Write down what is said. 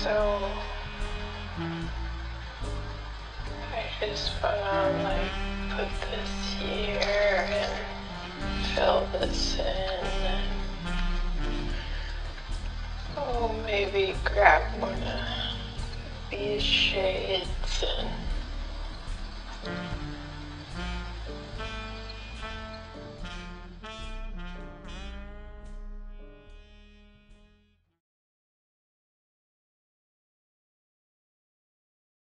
So I just wanna like put this here and fill this in. And, oh, maybe grab one of these shades and